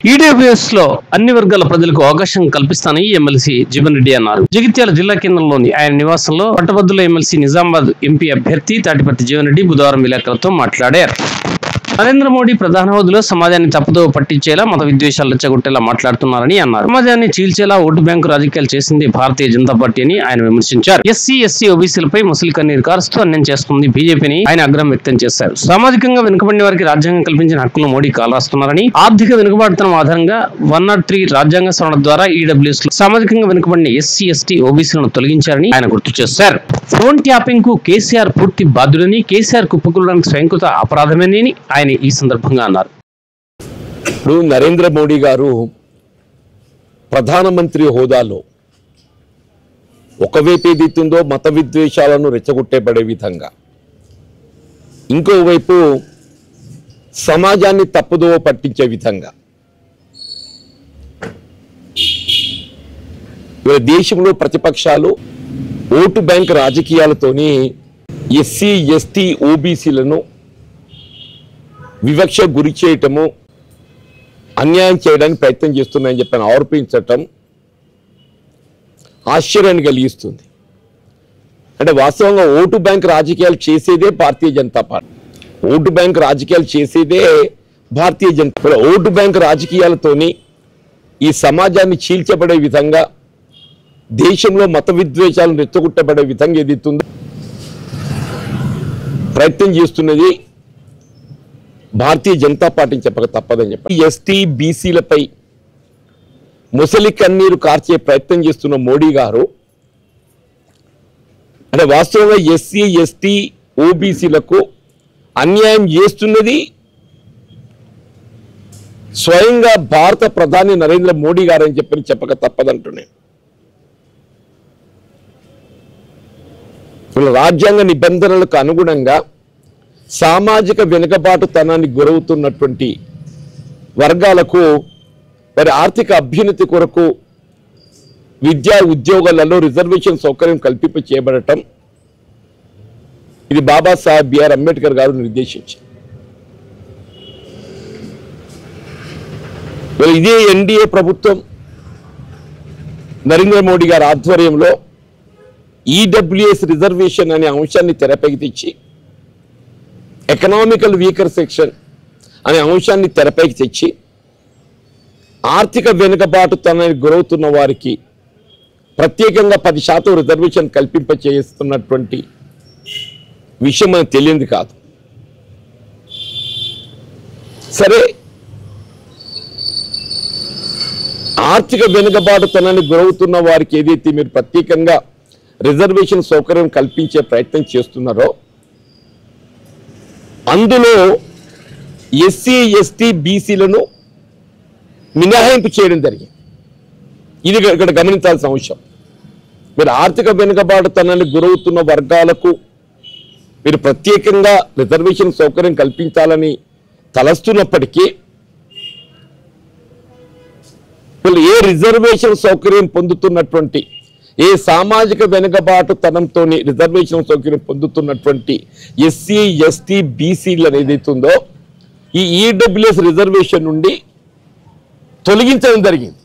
EWS లో అన్ని వర్గాల ప్రజలకు అవకాశం కల్పిస్తానని ఎమ్మెల్సీ జీవన్ రెడ్డి అన్నారు. జగిత్యాల జిల్లా కేంద్రంలోని ఆయన నివాసంలో పట్టభద్రుల ఎమ్మెల్సీ నిజామాబాద్ ఎంపీ అభ్యర్థి తాటిపత్తి జీవన్ రెడ్డి బుధవారం విలేకరులతో మాట్లాడారు. నరేంద్ర మోడీ ప్రధాన హోదాలో సమాజాన్ని తప్పుదో పట్టించేలా మత విద్వేషాలు రెచ్చగొట్టేలా మాట్లాడుతున్నారని అన్నారు. సమాజాన్ని చీల్చేలా ఓటు బ్యాంకు రాజకీయాలు చేసింది భారతీయ జనతా పార్టీ అని ఆయన విమర్శించారు. ఎస్సీ ఎస్టీ ఓబీసీలపై ముసలి కన్నీరు కారుస్తూ అన్యాయం చేస్తుంది బీజేపీని ఆయన ఆగ్రహం వ్యక్తం చేశారు. సామాజికంగా వెనుకబడిన వారికి రాజ్యాంగం కల్పించిన హక్కులు మోడీ కాలరాస్తున్నారని, ఆర్థిక వెనుకబాటుతనం ఆధారంగా 103 రాజ్యాంగ సవరణ ద్వారా ఈడబ్ల్యూఎస్ లో సామాజికంగా వెనుకబడిన ఎస్సీ ఎస్టీ ఓబీసీలను తొలగించారని ఆయన గుర్తు చేశారు. ఫోన్ ట్యాపింగ్ కు కేసీఆర్ పూర్తి బాధ్యుడని, కేసీఆర్ కుప్పకూలడానికి స్వయంకృత అపరాధమేనని ఆయన ఈ సందర్భంగా అన్నారు. ఇప్పుడు నరేంద్ర మోడీ గారు ప్రధానమంత్రి హోదాలో ఒకవైపు ఏదైతుందో మత విద్వేషాలను రెచ్చగొట్టేబడే విధంగా, ఇంకోవైపు సమాజాన్ని తప్పుదోవ పట్టించే విధంగా దేశంలో ప్రతిపక్షాలు ఓటు బ్యాంక్ రాజకీయాలతోని ఎస్సీ ఎస్టీ ఓబీసీలను వివక్ష గురి చేయటము, అన్యాయం చేయడానికి ప్రయత్నం చేస్తున్నాయని చెప్పని ఆరోపించటం ఆశ్చర్యాన్ని కలిగిస్తుంది. అంటే వాస్తవంగా ఓటు బ్యాంక్ రాజకీయాలు చేసేదే భారతీయ జనతా పార్టీ. ఓటు బ్యాంక్ రాజకీయాలు చేసేదే భారతీయ జనతా పార్టీ. ఓటు బ్యాంక్ రాజకీయాలతోని ఈ సమాజాన్ని చీల్చబడే విధంగా, దేశంలో మత విద్వేషాలను రెచ్చగొట్టబడే విధంగా ఏదైతుందో ప్రయత్నం చేస్తున్నది భారతీయ జనతా పార్టీని చెప్పక తప్పదని చెప్పి ఎస్టీ బీసీలపై ముసలి కన్నీరు కార్చే ప్రయత్నం చేస్తున్న మోడీ గారు అంటే వాస్తవంగా ఎస్సీ ఎస్టీ ఓబీసీలకు అన్యాయం చేస్తున్నది స్వయంగా భారత ప్రధాని నరేంద్ర మోడీ గారు అని చెప్పని చెప్పక తప్పదంటున్నాను. రాజ్యాంగ నిబంధనలకు అనుగుణంగా సామాజిక వెనుకబాటుతనానికి గురవుతున్నటువంటి వర్గాలకు మరి ఆర్థిక అభ్యున్నతి కొరకు విద్యా ఉద్యోగాలలో రిజర్వేషన్ సౌకర్యం కల్పింప చేయబడటం ఇది బాబాసాహెబ్ బిఆర్ అంబేద్కర్ గారు నిర్దేశించారు. ఇదే ఎన్డీఏ ప్రభుత్వం నరేంద్ర మోడీ గారి ఆధ్వర్యంలో ఈడబ్ల్యూఎస్ రిజర్వేషన్ అనే అంశాన్ని తెరపైకి తెచ్చి, ఎకనామికల్ వీకర్ సెక్షన్ అనే అంశాన్ని తెరపైకి తెచ్చి ఆర్థిక వెనుకబాటుతనానికి గురవుతున్న వారికి ప్రత్యేకంగా 10% రిజర్వేషన్ కల్పింప చేస్తున్నటువంటి విషయం మనకు తెలియంది కాదు. సరే, ఆర్థిక వెనుకబాటుతనానికి గురవుతున్న వారికి ఏదైతే మీరు ప్రత్యేకంగా రిజర్వేషన్ సౌకర్యం కల్పించే ప్రయత్నం చేస్తున్నారో అందులో ఎస్సీ ఎస్టీ బీసీలను మినహాయింపు చేయడం జరిగింది. ఇది ఇక్కడ గమనించాల్సిన అంశం. మీరు ఆర్థిక వెనుకబాటుతనానికి గురవుతున్న వర్గాలకు మీరు ప్రత్యేకంగా రిజర్వేషన్ సౌకర్యం కల్పించాలని తలస్తున్నప్పటికీ ఏ రిజర్వేషన్ సౌకర్యం పొందుతున్నటువంటి, ఏ సామాజిక వెనుకబాటుతనంతో రిజర్వేషన్ సౌకర్యం పొందుతున్నటువంటి ఎస్సీ ఎస్టీ బీసీలను ఏదైతుందో ఈ ఈడబ్ల్యూఎస్ రిజర్వేషన్ నుండి తొలగించడం జరిగింది.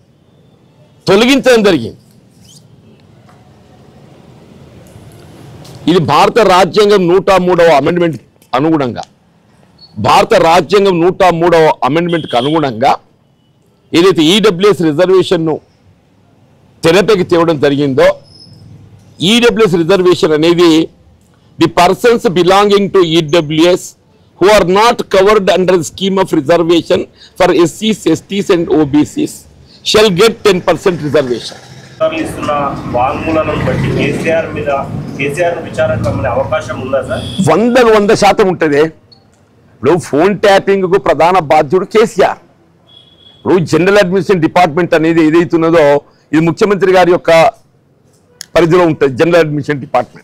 ఇది భారత రాజ్యాంగం 103వ అమెండ్మెంట్ అనుగుణంగా, భారత రాజ్యాంగం 103వ అమెండ్మెంట్కి అనుగుణంగా ఏదైతే ఈడబ్ల్యూఎస్ రిజర్వేషన్ను తెరపైకి తేవడం జరిగిందో, ఈడబ్ల్యూఎస్ రిజర్వేషన్ అనేది the persons belonging to EWS who are not covered under the scheme of reservation for SCs, STs and OBCs shall get 10% reservation. వాంగ్మూలాలను బట్టి కేసీఆర్ విచారణ అవకాశం ఉందా సార్? 100% ఉంటుంది. ఇప్పుడు ఫోన్ ట్యాపింగ్ కు ప్రధాన బాధ్యుడు కేసీఆర్. ఇప్పుడు జనరల్ అడ్మినిస్ట్రేషన్ డిపార్ట్మెంట్ అనేది ఏదైతున్నదో ఇది ముఖ్యమంత్రి గారి యొక్క పరిధిలో ఉంటుంది. జనరల్ అడ్మినిస్ట్రేషన్ డిపార్ట్మెంట్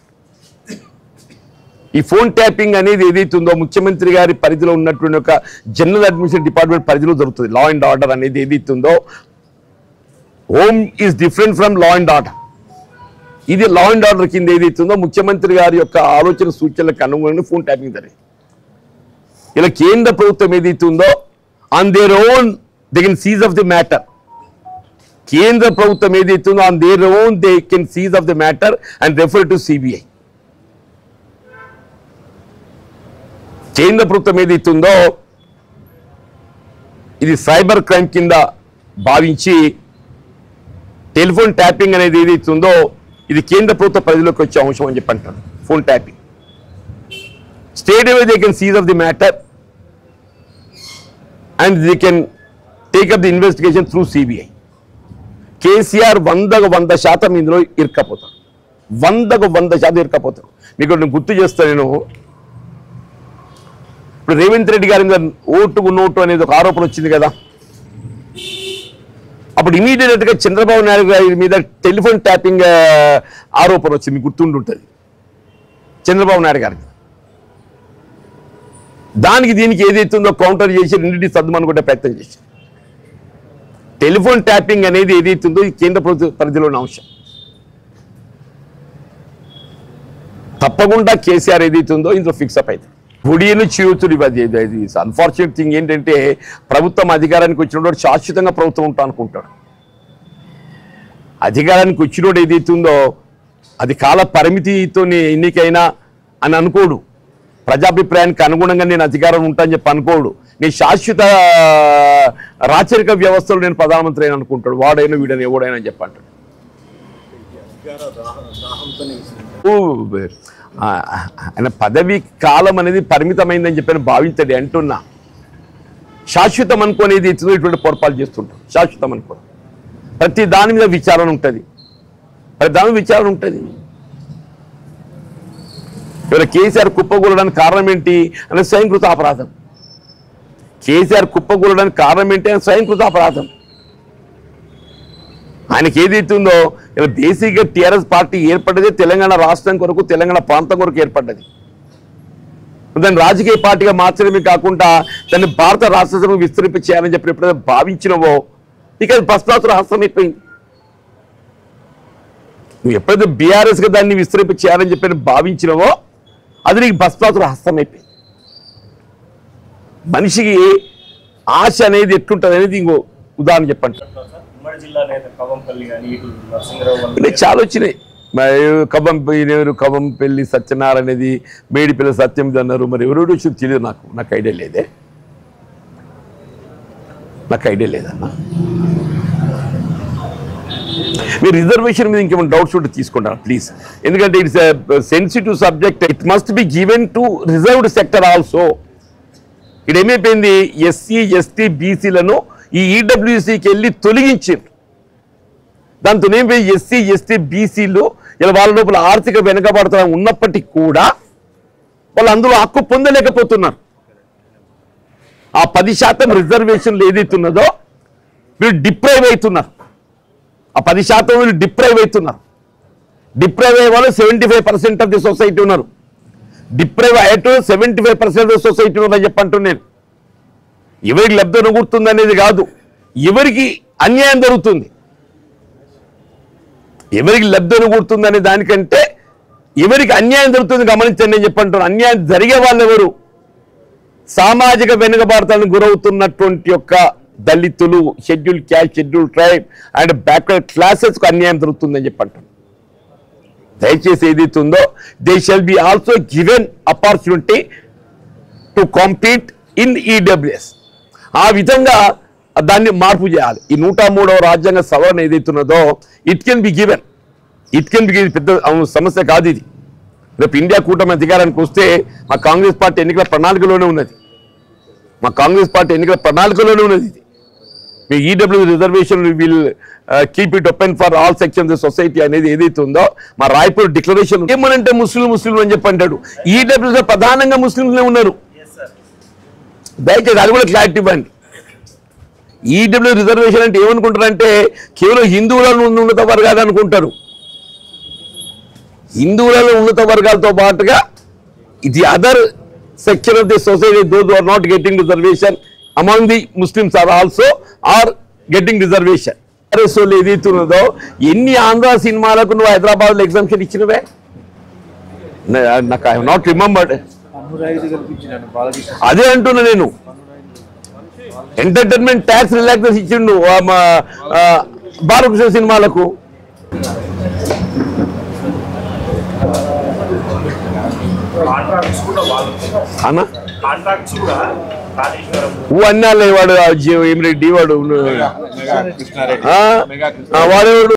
ఈ ఫోన్ ట్యాపింగ్ అనేది ఏదైతుందో ముఖ్యమంత్రి గారి పరిధిలో ఉన్నటువంటి ఒక జనరల్ అడ్మినిస్ట్రేషన్ డిపార్ట్మెంట్ పరిధిలో జరుగుతుంది. లా అండ్ ఆర్డర్ అనేది ఏదైతుందో home is different from law and order. ఇది లా అండ్ ఆర్డర్ కింద ఏదైతుందో ముఖ్యమంత్రి గారి యొక్క ఆలోచన సూచనలకు అనుగుణంగా ఫోన్ ట్యాపింగ్ జరిగింది. ఇలా కేంద్ర ప్రభుత్వం ఏదైతుందో on their own they can seize of the matter. కేంద్ర ప్రభుత్వం ఏదైతుందో on their own they can seize of the matter and refer to CBI. కేంద్ర ప్రభుత్వం ఏదైతుందో ఇది సైబర్ క్రైమ్ కింద భావించి టెలిఫోన్ ట్యాపింగ్ అనేది ఏదైతుందో ఇది కేంద్ర ప్రభుత్వ పరిధిలోకి వచ్చే అంశం అని చెప్పి అంటారు. Phone tapping state away they can seize of the matter and they can take up the investigation through CBI. KCR 100% ఇందులో ఇరుక్కపోతారు. 100% ఇరుక్కపోతారు. మీకు నేను గుర్తు చేస్తాను. నేను ఇప్పుడు రేవంత్ రెడ్డి గారి మీద ఓటుకు నోటు అనేది ఒక ఆరోపణ వచ్చింది కదా. అప్పుడు ఇమీడియట్గా చంద్రబాబు నాయుడు గారి మీద టెలిఫోన్ ట్యాపింగ్ ఆరోపణ వచ్చింది. మీకు గుర్తుంటుంది చంద్రబాబు నాయుడు గారికి. దానికి దీనికి ఏదైతుందో కౌంటర్ చేసి రెండింటి సర్దుమనుకుంటే ప్రయత్నం చేశారు. టెలిఫోన్ ట్యాపింగ్ అనేది ఏదైతుందో ఈ కేంద్ర ప్రభుత్వ పరిధిలోని అంశం. తప్పకుండా కేసీఆర్ ఏదైతుందో ఇందులో ఫిక్సప్ అవుతుంది. గుడియను చేతులు ఇది అన్ఫార్చునేట్ థింగ్ ఏంటంటే ప్రభుత్వం అధికారానికి వచ్చినప్పుడు శాశ్వతంగా ప్రభుత్వం ఉంటా అనుకుంటాడు. అధికారానికి వచ్చినోడు ఏదైతుందో అది కాల పరిమితితో ఎన్నికైనా అని అనుకోడు. ప్రజాభిప్రాయానికి అనుగుణంగా నేను అధికారం ఉంటా అని చెప్పి అనుకోడు. నేను శాశ్వత రాచరిక వ్యవస్థలో నేను ప్రధానమంత్రి అని అనుకుంటాడు. వాడైనా వీడైనా ఎవడైనా అని చెప్పి అంటాడు. ఆయన పదవి కాలం అనేది పరిమితమైందని చెప్పి భావించండి అంటున్నా. శాశ్వతం అనుకోనేది ఇటువంటి పొరపాటు చేస్తుంటాం. శాశ్వతం అనుకో ప్రతి దాని మీద విచారణ ఉంటుంది. ఇవాళ కేసీఆర్ కుప్పకూలడానికి కారణం ఏంటి అంటే స్వయంకృత అపరాధం. కేసీఆర్ కుప్పకూలడానికి కారణం ఏంటి అని స్వయంకృత అపరాధం. ఆయనకి ఏదైతుందో ఇలా బేసిక్గా టీఆర్ఎస్ పార్టీ ఏర్పడ్డదే తెలంగాణ రాష్ట్రం కొరకు, తెలంగాణ ప్రాంతం కొరకు ఏర్పడ్డది. దాన్ని రాజకీయ పార్టీగా మార్చడమే కాకుండా దాన్ని భారత రాష్ట్ర సభకు విస్తరింప చేయాలని చెప్పి ఎప్పుడైతే భావించినవో ఇక అది భస్మాసుర హస్తం అయిపోయింది. నువ్వు ఎప్పుడైతే బీఆర్ఎస్గా దాన్ని విస్తరింప చేయాలని చెప్పి భావించినవో అది నీకు భస్మాసుర హస్తం అయిపోయింది. మనిషికి ఆశ అనేది ఎట్లుంటుంది అనేది ఇంకో ఉదాహరణ చెప్పండి. చాలా వచ్చినాయి. కవంపల్లి సత్యనారాయణ అనేది మేడిపిల్ల సత్యం అన్నారు. మరి ఎవరు వచ్చి తెలియదు నాకు ఐడియా లేదే. లేదన్నా. మీరు రిజర్వేషన్ మీద ఇంకేమైనా డౌట్స్ ఉంటే తీసుకుంటారు ప్లీజ్. ఎందుకంటే it's sensitive subject. It must be given to reserved sector also. ఇక్కడ ఏమైపోయింది, ఎస్సీ ఎస్టీ బీసీలను ఈ ఈడబ్ల్యూసీకి వెళ్ళి తొలగించారు. దాంతో ఏమైపోయి ఎస్సీ ఎస్టీ బీసీలు ఇలా వాళ్ళ లోపల ఆర్థిక వెనుకబడతనం ఉన్నప్పటికీ కూడా వాళ్ళు అందులో హక్కు పొందలేకపోతున్నారు. ఆ 10% రిజర్వేషన్లు ఏదైతున్నదో వీళ్ళు డిప్రైవ్ అవుతున్నారు. ఆ 10% వీళ్ళు డిప్రైవ్ అవుతున్నారు. డిప్రైవ్ అయ్యే వాళ్ళు 75% ఆఫ్ ది సొసైటీ ఉన్నారు. డిప్రైవ్ అయ్యేట్టు 75% ఆఫ్ ది సొసైటీ ఉన్నారని చెప్పంటున్నాను. ఎవరికి లబ్ధి గుర్తుంది అనేది కాదు, ఎవరికి అన్యాయం జరుగుతుంది, ఎవరికి లబ్ధి గుర్తుంది అనే దానికంటే ఎవరికి అన్యాయం జరుగుతుంది గమనించండి నేను చెప్పంటున్నాను. అన్యాయం జరిగే వాళ్ళు ఎవరు? సామాజిక వెనుకబాటుతనానికి గురవుతున్నటువంటి యొక్క దళితులు, schedule caste, schedule tribe and backward క్లాసెస్కు అన్యాయం జరుగుతుందని చెప్పంటున్నాను. దయచేసి ఏదైతుందో they shall be also given opportunity to compete in EWS. ఆ విధంగా దాన్ని మార్పు చేయాలి. ఈ 103వ రాజ్యాంగ సవరణ ఏదైతున్నదో ఇట్ కెన్ బి గివెన్. పెద్ద సమస్య కాదు ఇది. రేపు ఇండియా కూటమి అధికారానికి వస్తే మా కాంగ్రెస్ పార్టీ ఎన్నికల ప్రణాళికలోనే ఉన్నది. ఇది మీ EW reservation will keep it open for all sections of society అనేది ఏదైతే ఉందో మా రాయ్పూర్ డిక్లరేషన్ ఏమనంటే ముస్లిం అని చెప్పి అంటాడు. ఈడబ్ల్యూలో ప్రధానంగా ముస్లింలే ఉన్నారు. దయచేసి అది కూడా క్లారిటీ ఇవ్వండి. ఈడబ్ల్యూ రిజర్వేషన్ అంటే ఏమనుకుంటారంటే కేవలం హిందువులలో ఉన్నత వర్గాలు అనుకుంటారు. హిందువులలో ఉన్నత వర్గాలతో పాటుగా the other section of the society those are not getting reservation among the Muslims are also are getting reservation. ఏదైతే ఉన్నదో ఎన్ని ఆంధ్ర సినిమాలకు నువ్వు హైదరాబాద్లో ఎగ్జామ్షన్ ఇచ్చినవే నాకు ఐ నాట్ రిమెంబర్డ్. అదే అంటున్నా నేను. ఎంటర్టైన్మెంట్ ట్యాక్స్ రిలాక్సేషన్ ఇచ్చిండు బాలకృష్ణ సినిమాలకు. అన్నాలే వాడు ఏమిరెడ్డి వాడు వాడేవాడు